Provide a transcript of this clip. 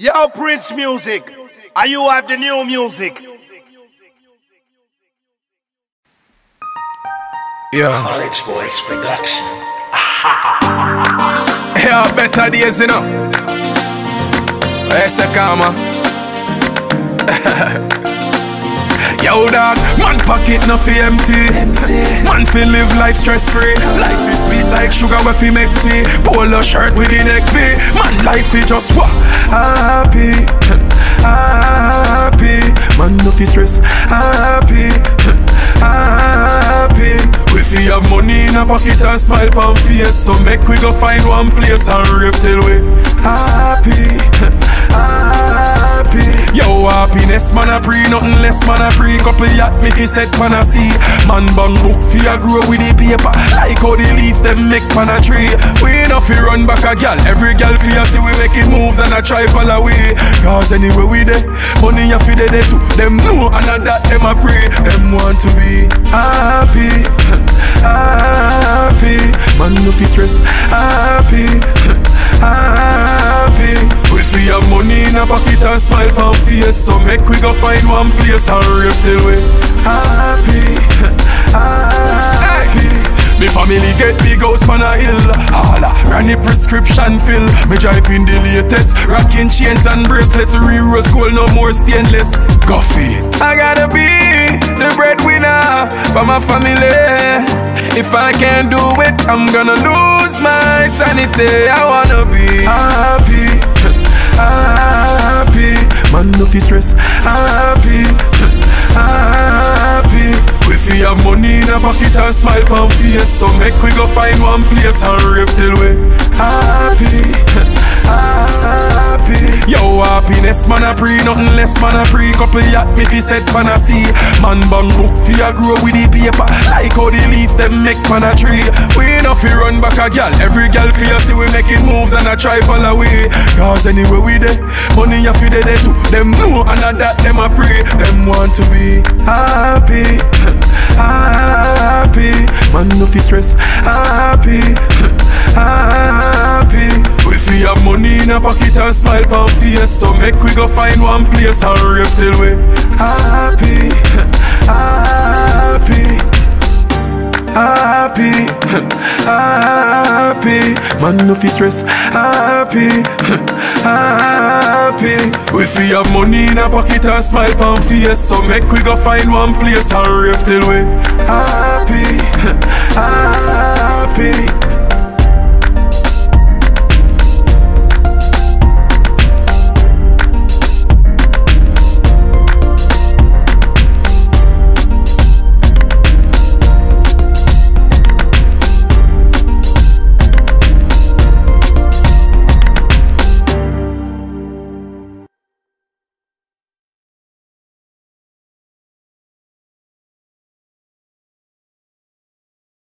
Yo, Prince Music, and you have the new music. Yeah. College Boys Production. Yeah, better days, you know. Where's the karma? Yo, dog, man pocket no fi empty. Man fi live life stress free. Life is sweet like sugar when fi make tea. Polo shirt with the neck V. Man life fi just what? Happy, happy. Man no fi stress. Happy, happy. We fi have money in a pocket and smile pon face. So make we go find one place and rave till we happy, happy. Yo, happiness man a pre, nothing less man a pre. Couple yacht me fi set pan a sea. Man bang book fi a grow with the paper. Like how the leaf them make pan a tree. We no fi run back a gal. Every gal fi a see we making moves and a try fall away. Cause anywhere we dey, money a fi dey too. Them know and that them a pray. Them want to be happy, happy. Man no fi stress. Happy, happy. We fi have money in a pocket and smile pon face. So make we go find one place and rave till we happy, happy. Me family get big house pan a hill. Holla, granny prescription fill. Me driving the latest, rocking chains and bracelets. Real rose gold, no more stainless. Go fit. I gotta be the breadwinner for my family. If I can't do it, I'm gonna lose my sanity. I wanna be happy, happy. Man no fi stress. Happy, happy. We fi have money in a pocket and smile pon face. So make we go find one place and rave till we happy, happy. Yo, happiness man a pre, nothing less man a pre. Couple yacht me fi set pan a sea. Man bang book fi a grow with the paper. Like how the leaf them make pan a tree. We no fi run back a gal. Every gal fi a see we making moves and a try fall away. Cause anywhere we dey, money a fi dey too. Them know and that them a pray. Them want to be happy, happy. Man no fi stress. Happy, happy. We fi have money in a pocket and smile pon face. So make we go find one place and rave till we happy, happy, happy, happy. Man no fi stress. Happy, happy. We fi have money in a pocket and smile pon face. So make we go find one place and rave till we happy, happy.